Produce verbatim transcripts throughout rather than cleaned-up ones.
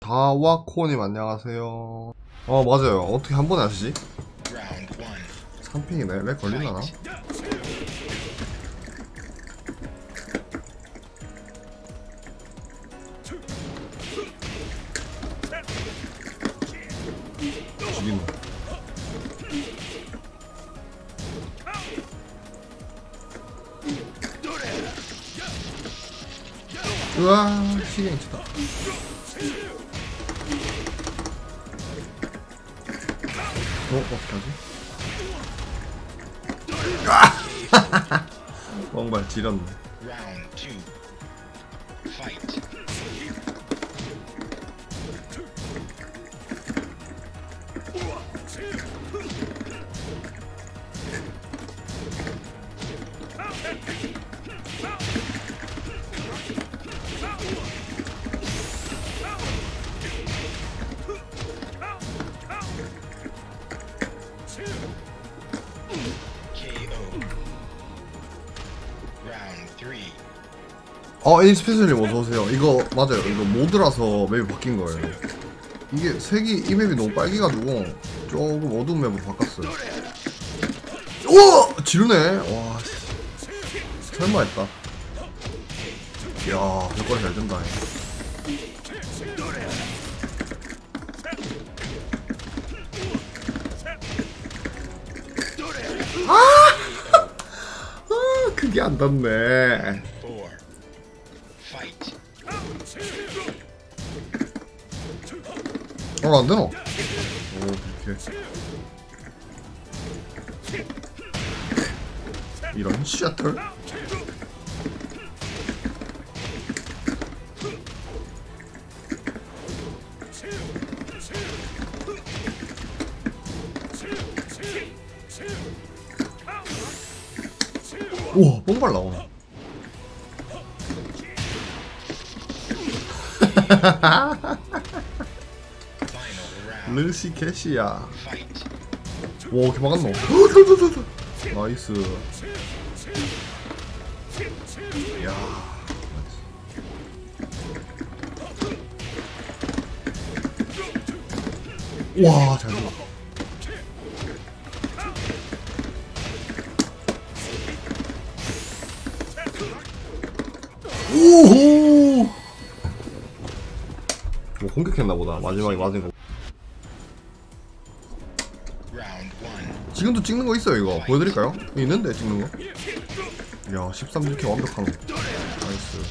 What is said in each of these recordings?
다와코님 안녕하세요. 어 맞아요. 어떻게 한 번에 하시지? 삼 핑이네. 렉 걸릴라나? 죽이네. 으아 시갱치다. 어? 어떡하지? 아! 멍발 지렸네. 어, 에이스페셜님 어서오세요. 이거 맞아요. 이거 모드라서 맵이 바뀐 거예요. 이게 색이 이 맵이 너무 빨개가지고 조금 어두운 맵으로 바꿨어요. 우와! 지르네. 와, 설마 했다. 이야, 효과가 잘 된다. 아! 아, 그게 안 닿네. 어, 안 되나? 오, 이렇게. 이런 셔틀? 우와, 뽕발 나오네. 르시 캐시야. 와, 이렇게 막았노? 나이스. 이야. 와, 잘 들어. 오호! 뭐 공격했나보다. 마지막에 맞은 거. 지금도 찍는 거 있어요. 이거 보여드릴까요? 있는데 찍는 거. 이야, 십삼 이렇게 완벽한 거. 나이스.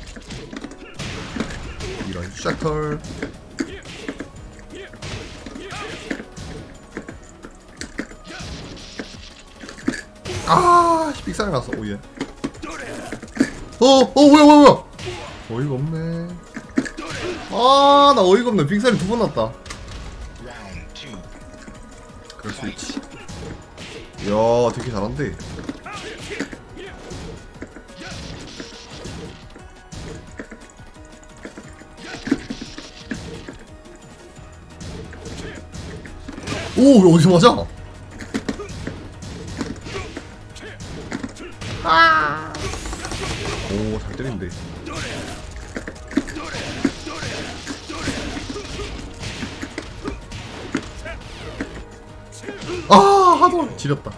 이런 셔틀. 아, 삑사리 났어. 오예. 어, 어, 뭐야, 뭐야, 뭐야. 어이가 없네. 아, 나 어이가 없네. 삑사리 두 번 났다. 그럴 수 있지. 이야, 되게 잘한대. 오, 어디서 맞아? 아! 오, 잘 때린대. 아, 하도 지렸다.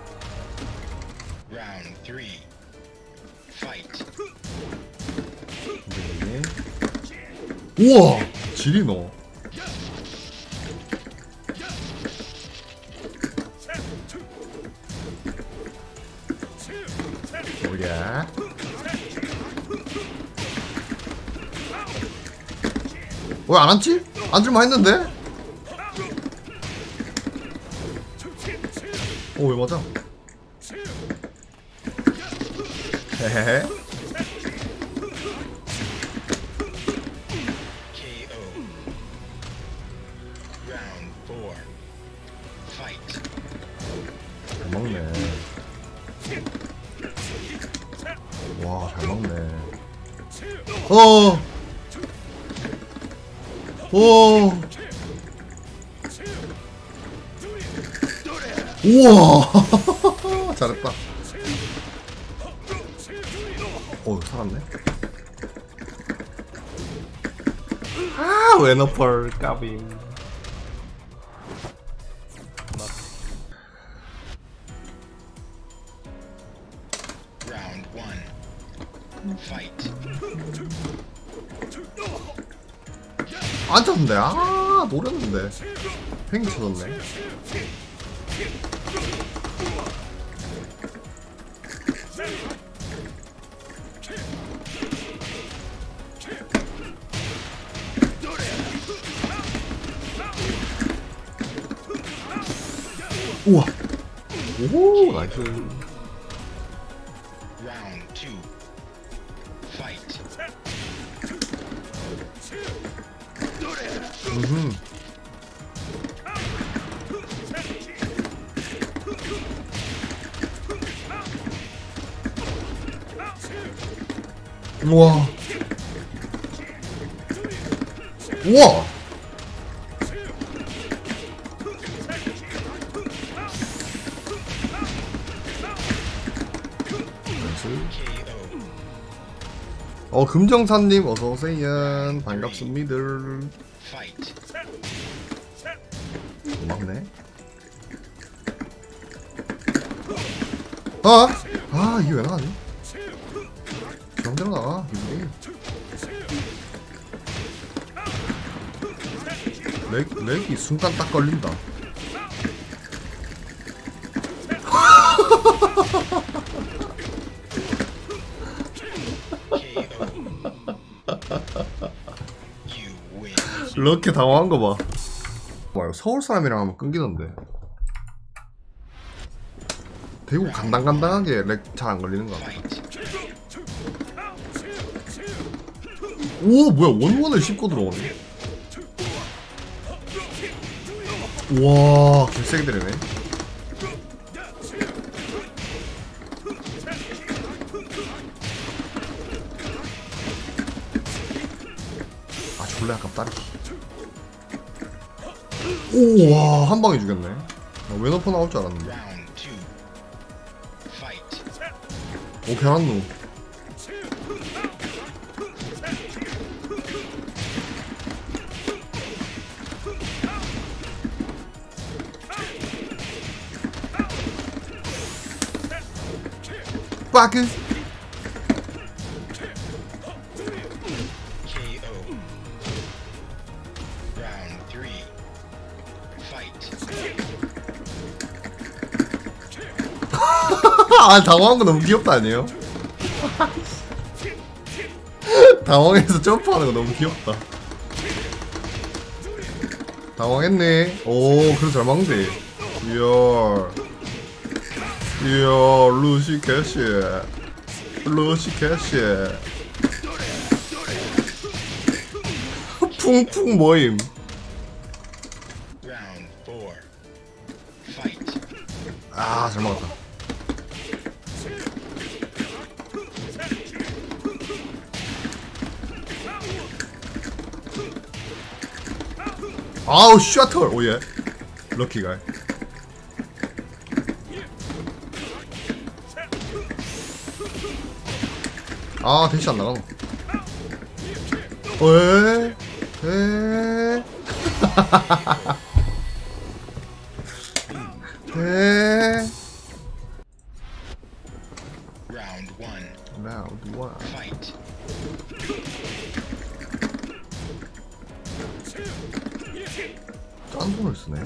네. 우와, 지리 너. 뭐야? 왜 안 앉지? 앉을만 했는데? 오, 왜 맞아? 헤헤헤. 잘 먹네. 와, 잘 먹네. 어. 오. 우와. 잘했다. 오, 살았네. 아, 웨너펄 까비. Round one. Fight. 안 쳤는데. 아, 노렸는데. 팽이 쳐졌네. 우와. 오, 나이스. Round two. Fight. 음흠. 우와. 우와. 어, 금정사님 어서오세요. 반갑습니다. Fight. 고맙네. 아! 아, 이게 왜 나가지? 정대로 나가, 기분이. 렉, 렉이 순간 딱 걸린다. 이렇게 당황한 거 봐. 와, 서울 사람이랑 하면 끊기던데. 대구 간당간당하게 렉 잘 안 걸리는 거 같아. 오, 뭐야, 원원을 씹고 들어오네. 우와, 개세게 때리네. 아, 졸라 아깝다. 우와, 한 방에 죽였네. 나 웨너퍼 나올 줄 알았는데. 오, 개란누. 빠크. 아, 당황한 거 너무 귀엽다 아니에요? 당황해서 점프하는 거 너무 귀엽다. 당황했네. 오, 그래서 잘 막는데. 이야, 이야, 루시 캐시, 루시 캐시. 풍풍 모임. 아, 잘 막았다. 아우, 셔틀. 오예, 럭키 가이. 아, 대시 안 나가노. 에? 에? 에? Round one. Round one. Fight. 딴 손을 쓰네.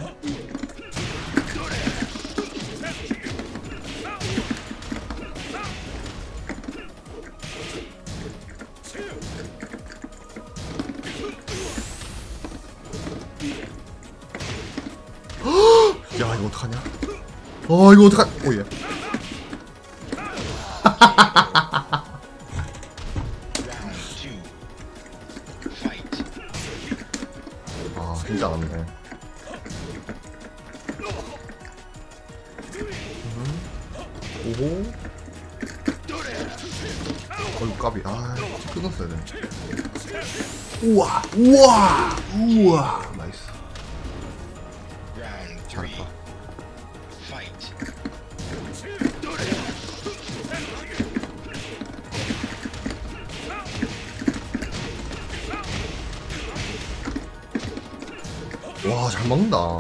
야, 이거 어떡하냐? 어, 이거 어떡하... 오예. 아, 진짜 안 돼. 오호. 어이구, 까비. 아, 끊었어야 돼. 우와, 우와, 우와. 나이스. 잘했다. 와, 잘 먹는다.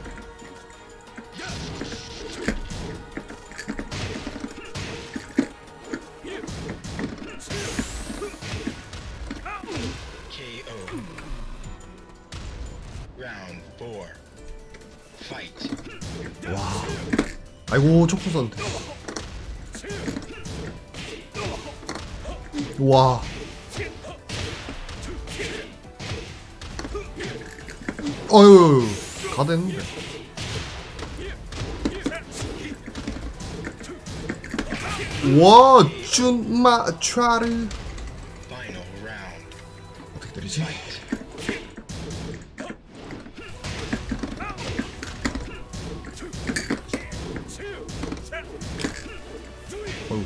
케이오. Round four. Fight. 와. 아이고, 촉수 썼는데. 와. 어휴, 가됐는데. 와, 준마 트라르. Final round. 어떻게 때리지? 어휴.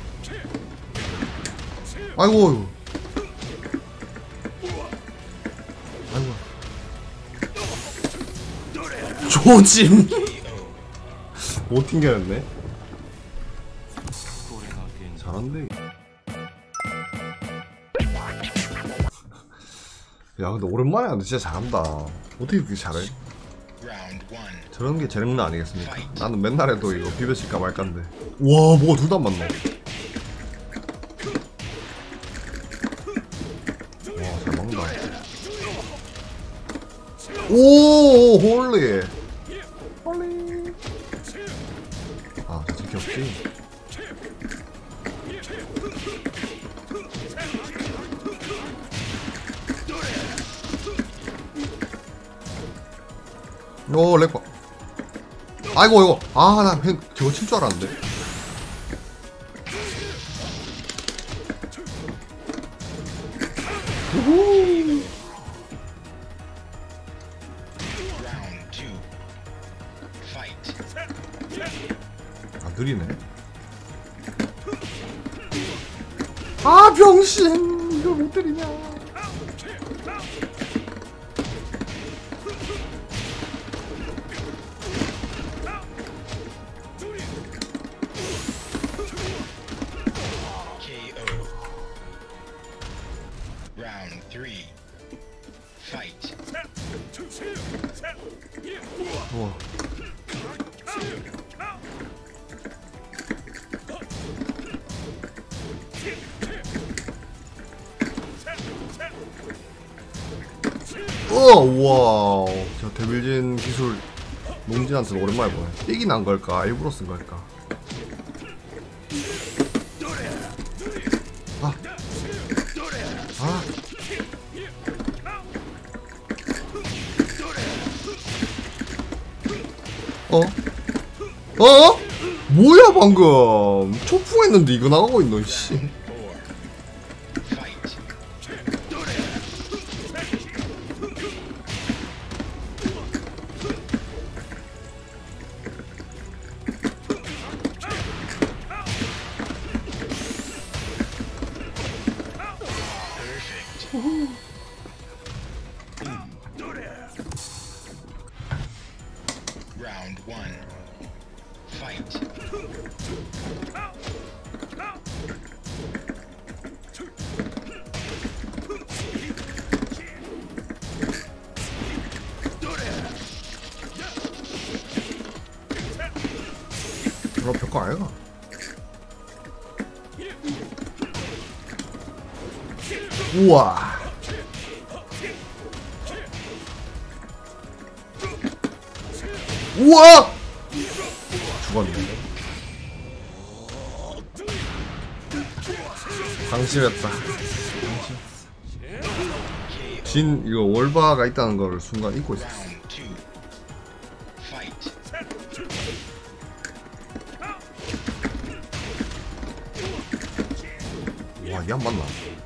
아이고. 아이고. 조짐. 못 튕겨냈네. 잘한데. 야, 근데 오랜만에 하는데 진짜 잘한다. 어떻게 그렇게 잘해? Round one. 저런 게 재능은 아니겠습니까? 나는 맨날 해도 이거 비벼칠까 말까인데. 와, 뭐가 둘 다 안 맞나? 와, 잘 먹는다. 오, 홀리. 홀리. 아, 저 새끼 없지? 오, 렉봐. 아이고, 이거. 아, 나 횡, 저거 칠 줄 알았는데. 우후. Round two. Fight. 아, 느리네. 아, 병신. 이걸 못 때리냐. 케이오. Round three. Fight. 우와. 어, 와우. 저 데빌진 기술 농진한테는 오랜만에 보네. 삑이 난 걸까? 일부러 쓴 걸까? 아. 아. 어? 어? 뭐야 방금? 초풍했는데 이거 나가고 있노 씨. Four. Fight. Perfect. Round one. Fight. 이거 별거 아니야. 우와. 우와. 죽었네. 방심했다. 진 이거 월바가 있다는 걸 순간 잊고 있었어. Round two. Fight. 와, 얘 안 맞나?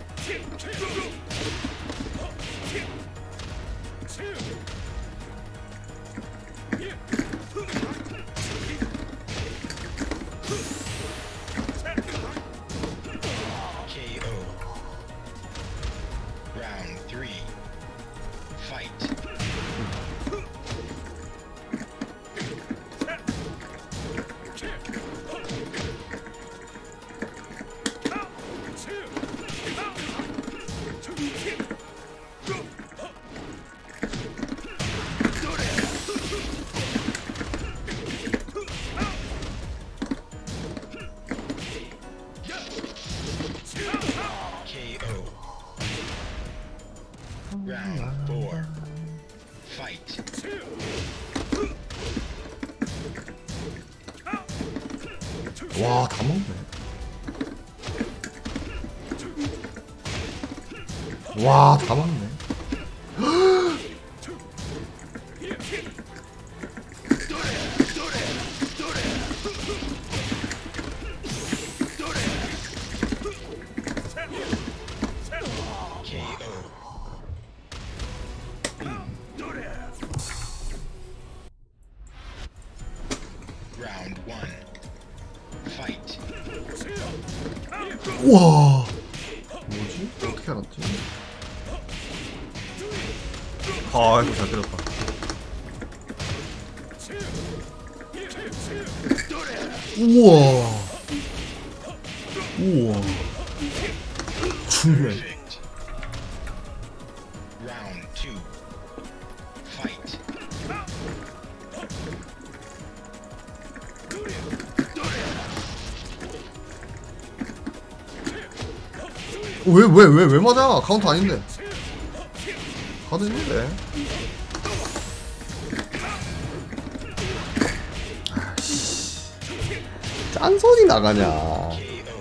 케이오. Round three. Fight. 와, 다 먹네. 와, 다 먹네. Round one. Fight. 우와. 뭐지? 어떻게 알았지? 아, 이거 잘 때렸다. 우와. 우와. 죽네. Perfect. Round two. Fight. 왜, 왜, 왜, 왜 맞아? 카운터 아닌데. 카드 있는데. 아씨. 짠소리 나가냐. K O.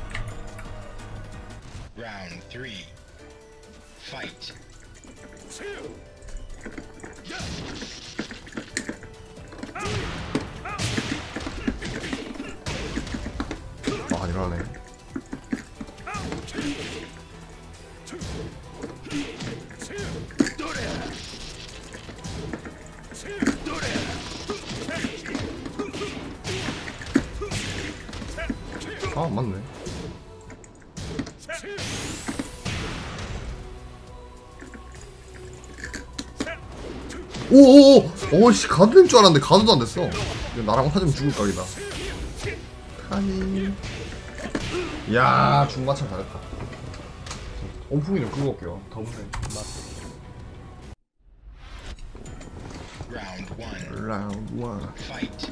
Round three. Fight. 아, 이러네. 아, 맞네. 오오오! 오씨, 가드 될 줄 알았는데 가드도 안 됐어. 이거 나랑 맞으면 죽을 각이다. 타니. 야, 중마참 잘했다. 온풍이 좀 끄고 올게요. 더운데. Round one. 라운드 원. Fight.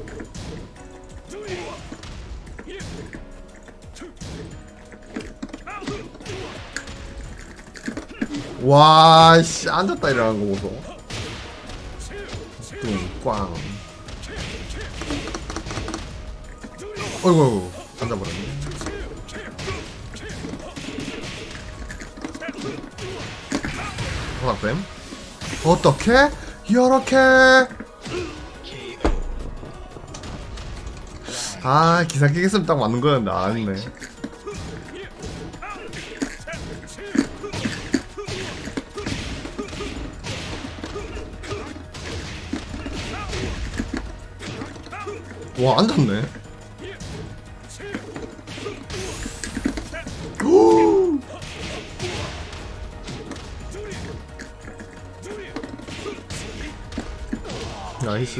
와, 씨, 앉았다 일어나는 거 보소. 꽝. 어이구, 어이구, 앉아버렸네. 허락뱀? 어떻게? 이렇게? K O. 아, 기사 끼겠으면 딱 맞는 거였는데 안 했네. 와, 앉았네. 오! 나이스.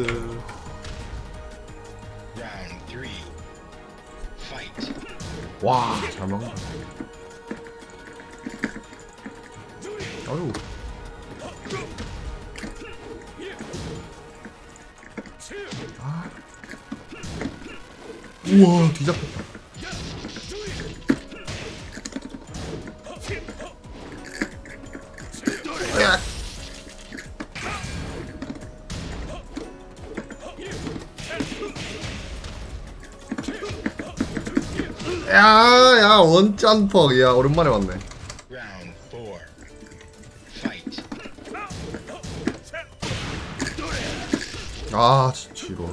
Round three. Fight. 와, 잘 먹는다. 아유. 아. 우와, 뒤잡혔다. 야. 야, 야, 원짠퍽. 야, 오랜만에 왔네. Round four. Fight. 아, 진짜 이걸.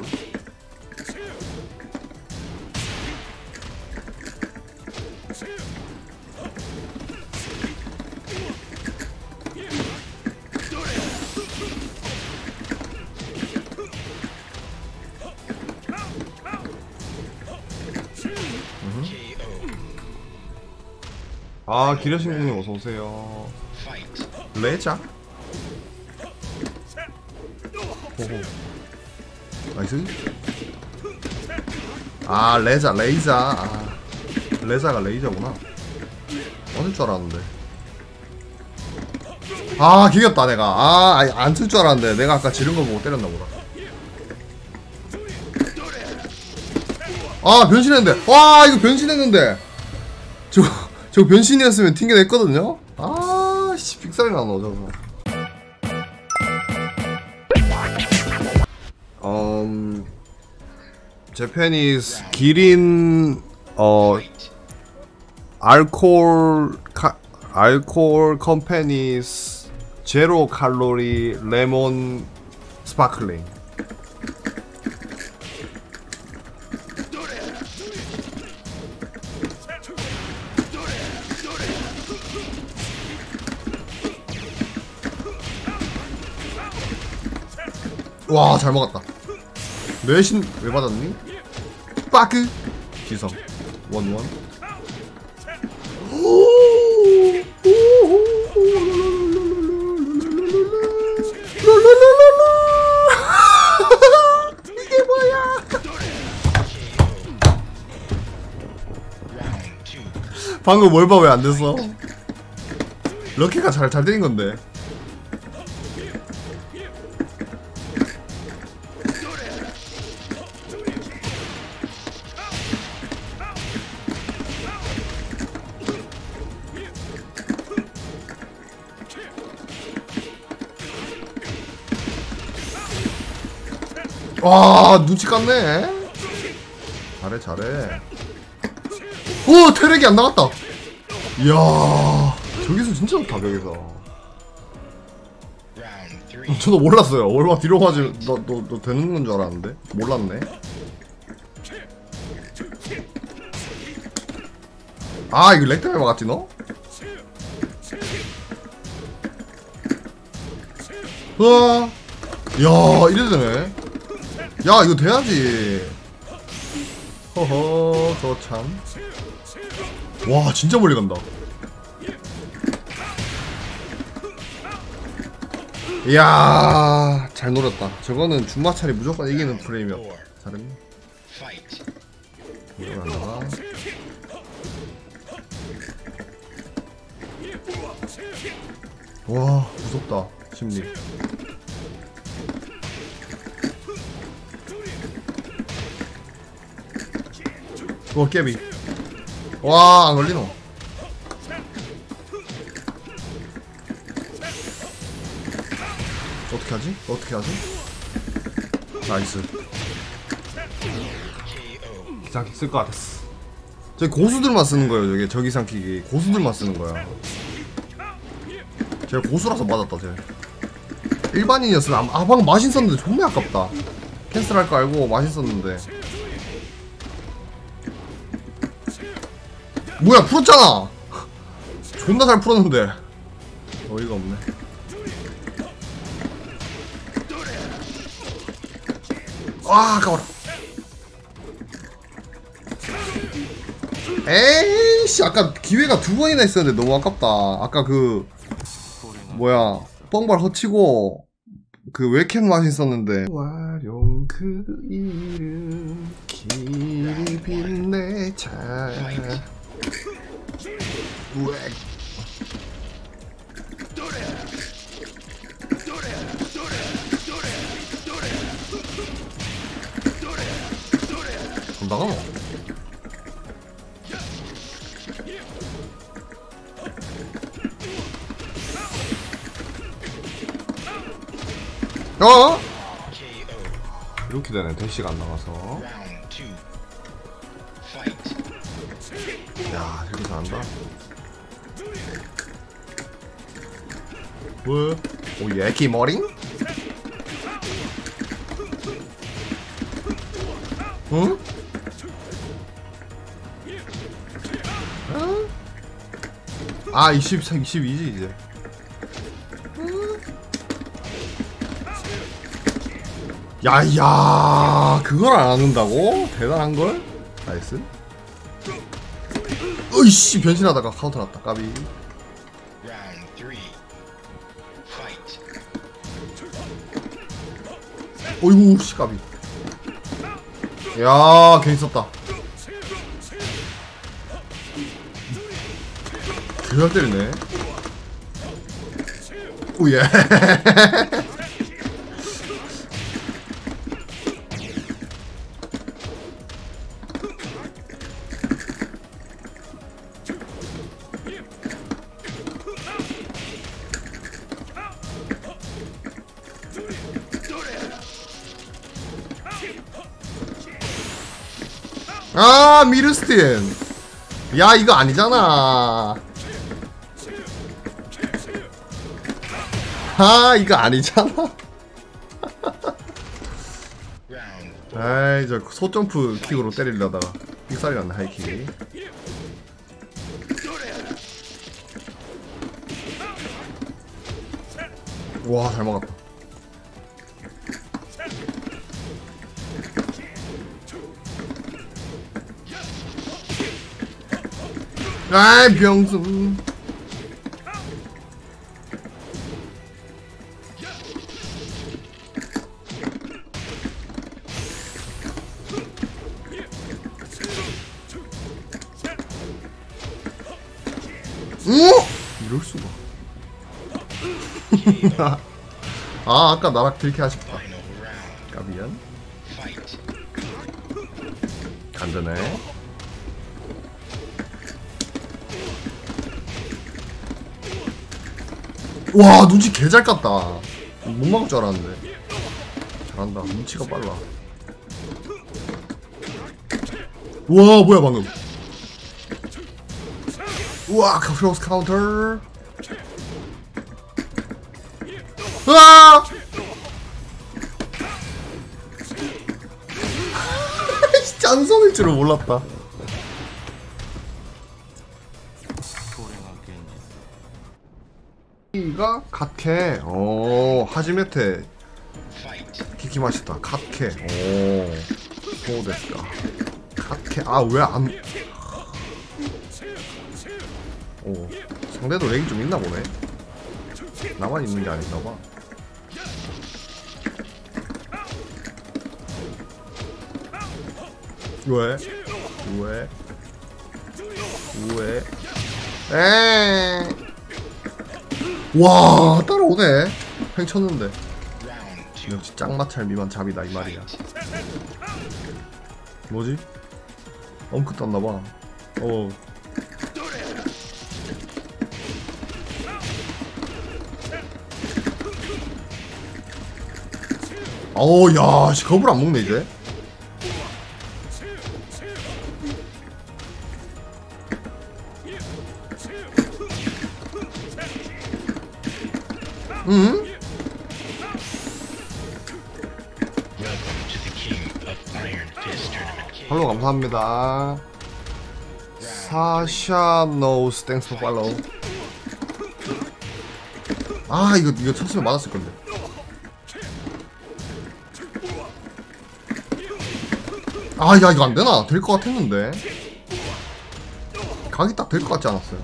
K O. 아, 기려신공님 어서 오세요. Fight. 레자. 호호. 나이스. 아, 레자, 레이자. 아, 레자가 레이저구나. 어딜 줄 알았는데. 아, 기겼다 내가. 아, 안 칠 줄 알았는데 내가 아까 지른 거 보고 때렸나 보다. 아, 변신했는데. 와, 이거 변신했는데. 저, 저 변신이었으면 튕겨냈거든요. 아, 씨, 빅살이 나노 저거. 음, Japanese 기린 어 Fight. 알코올 카, 알코올 컴퍼니스 제로 칼로리 레몬 스파클링. 와, 잘 먹었다. 내신 왜 받았니? 빠크 기성 원원. 이게 뭐야? Round two. 방금 뭘 봐 왜 안 됐어? 럭키가 잘 잘 때린 건데. 와, 눈치 깠네. 잘해 잘해. 오, 태력이 안 나갔다. 이야, 저기서 진짜 좋다. 벽에서 Round three. 저도 몰랐어요. 얼마 뒤로 가지. 너 너 너 되는 건 줄 알았는데 몰랐네. 아, 이거 렉 때문에 막았지 너? 우와, 야, 이래 되네. 야, 이거 돼야지. 허허, 저 참. 와, 진짜 멀리 간다. 이야, 잘 노렸다. 저거는 준마찰이 무조건 이기는 프레임이었다. 잘했네. Fight. 이거 하나. 와, 무섭다. 심리. 와, 깨비. 와, 안 걸리노. 어떻게 하지? 어떻게 하지? 나이스. K O. 기상킥 쓸 것 같았어. 저기 고수들만 쓰는 거예요. 저게 저기상킥이 고수들만 쓰는 거야. 제가 고수라서 맞았다. 쟤 일반인이었으면 아, 아 방금 마신 썼는데 존나 아깝다. 캔슬할 거 알고 마신 썼는데. 뭐야, 풀었잖아. 존나 잘 풀었는데 어이가 없네. 아, 아까워라. 에이씨, 아까 기회가 두 번이나 있었는데 너무 아깝다. 아까 그 뭐야, 뻥발 허치고 그 웹캠 맛이 있었는데. 와룡 그 이름 길이 빛내 자. 왜? 그럼 나가. 어? K O. 이렇게 되네. 대시가 안 나가서. Round two. Fight. 야, 이렇게 잘한다. 뭐? 오, 예키 머링? 응? 응? 아, 이십삼, 이십이지 이제. 야야, 그걸 안 하는다고? 대단한 걸? 나이스. 으이씨, 변신하다가 카운터 났다. 까비. Round three. Fight. 어이구, 씨, 까비. 야, 괜히 썼다. 그걸 때리네. 오예. 아, 미르스틴. 야, 이거 아니잖아. 아, 이거 아니잖아. 아이, 저 소점프 킥으로 때리려다가 삑살이 났네, 하이킥이. 와, 잘 막았다. 아이, 병수. 오! 이럴 수가. 아, 아까 나락 들게 하셨다. 까비안. 간전해. 와, 눈치 개 잘 깠다. 못 막을 줄 알았는데. 잘한다. 눈치가 빨라. 우와, 뭐야 방금. 우와, 크로스 카운터. 으아! 짠성일 줄은 몰랐다. 이가 갓케. 오, 하지메테 키키 맛있다. 갓케. 오, 소데스까. 갓케. 아, 왜 안? 오, 상대도 렉이 좀 있나 보네. 나만 있는 게 아닌가 봐. 왜? 왜? 왜? 에? 와, 따라오네. 팽 쳤는데. 역시 짱마찰 미만 잡이다 이 말이야. 뭐지? 엄크 떴나봐. 어. 어우, 야, 씨, 겁을 안 먹네 이제. 응? 팔로우 감사합니다. 사샤 노스 땡스 포 팔로우. 아, 이거 이거 쳤으면 맞았을 건데. 아, 야, 이거 안 되나? 될 것 같았는데. 각이 딱 될 것 같지 않았어요?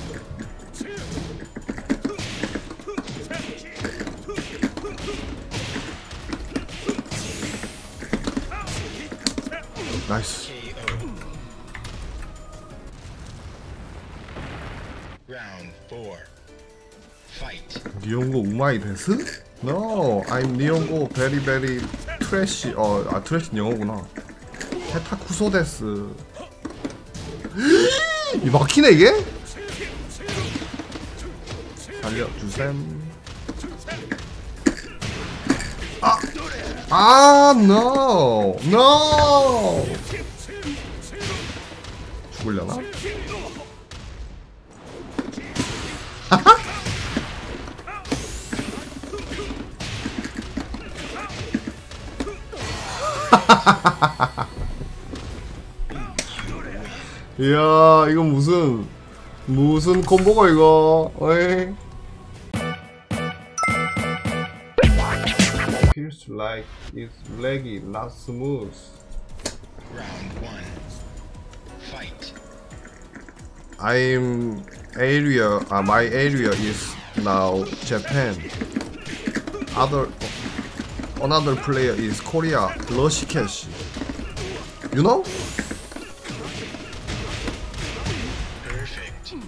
나이스. 니온고 우마이 데스? No, I'm 니온고 very very trash. 어, 아 트래시 영어구나. 헤타쿠소 데스. 이 막히네 이게? 살려주셈. 아, 아, no, no. 죽으려나? 이야, 이거 무슨 무슨 콤보가 이거? 어이. Feels like it's laggy, not smooth. Round one. Fight. I'm area. Uh, my area is now Japan. Other another player is Korea. Rushikeshi. You know? Perfect.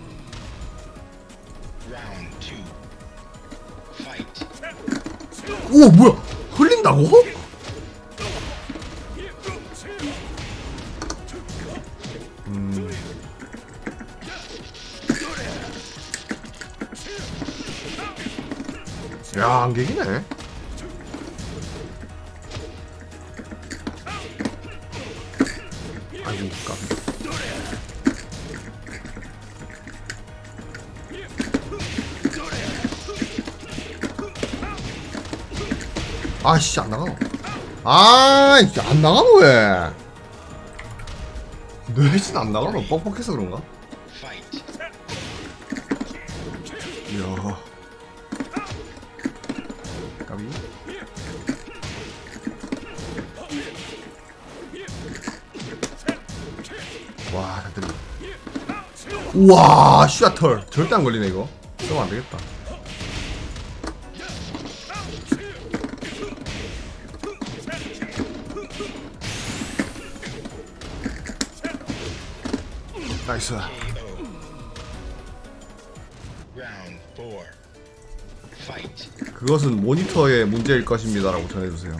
Round two. Fight. 오, 뭐야? 흘린다고? 음. 야, 안개기네. 아, 아이고 깜. 아씨 안 나가노. 아, 안 나가노 왜? 뇌진 안 나가노? 뻑뻑해서 그런가? Fight. 이야. 까비. 와, 다 들려. 우와, 슈아털. 절대 안 걸리네 이거. 쓰면 안 되겠다. 나이스. K O. Round four. Fight. 그것은 모니터의 문제일 것입니다라고 전해주세요.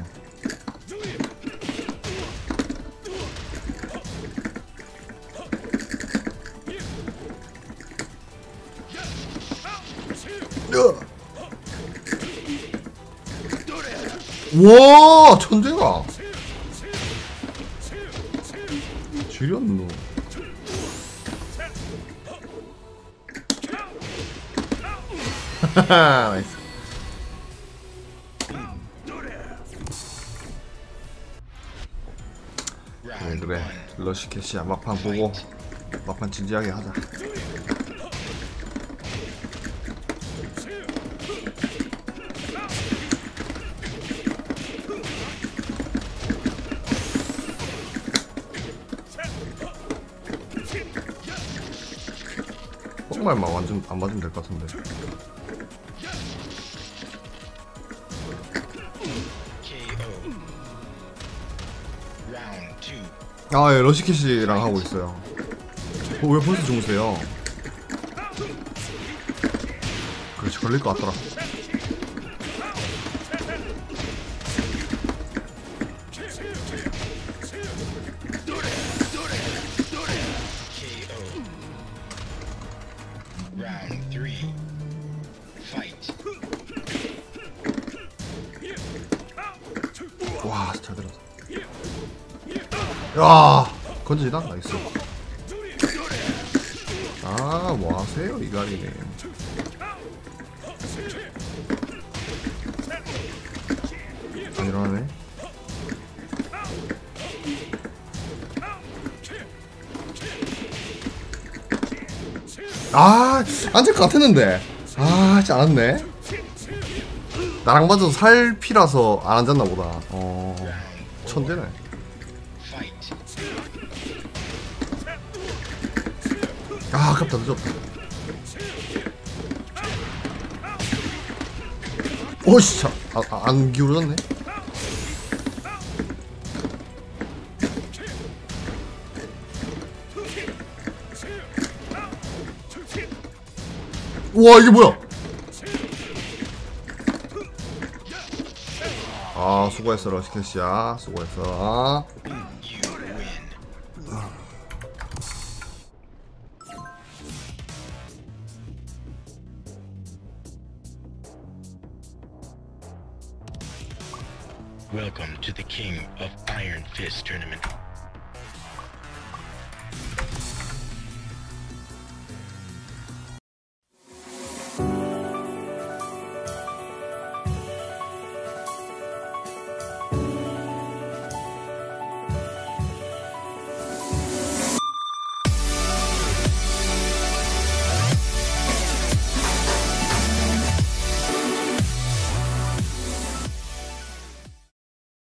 와, 천재가 지렸노. 나이스. 그래 Round 그래 one. 러시캐시야. 막판 보고 막판 진지하게 하자. 뽕말만 완전 안 맞으면 될 것 같은데. K O. Round two. 아, 예, 러시캐시랑 하고 있어요. 어, 왜 벌써 주무세요? 그렇지, 걸릴 것 같더라. K O. Round three. Fight. 와, 잘 들었어. 야, 건지다? 나이스. 아, 뭐 하세요, 이가리네. 안 일어나네. 아, 앉을 것 같았는데. 아, 진짜 안 왔네. 나랑 맞아서 살 피라서 안 앉았나 보다. 어, 천재네. Fight. 아, 아깝다. 늦었다. 오씨, 참. 아, 아, 안 기울어졌네. 우와, 이게 뭐야? 아, 수고했어, 러시캐시야. 수고했어. You win. Welcome to the King of Iron Fist tournament.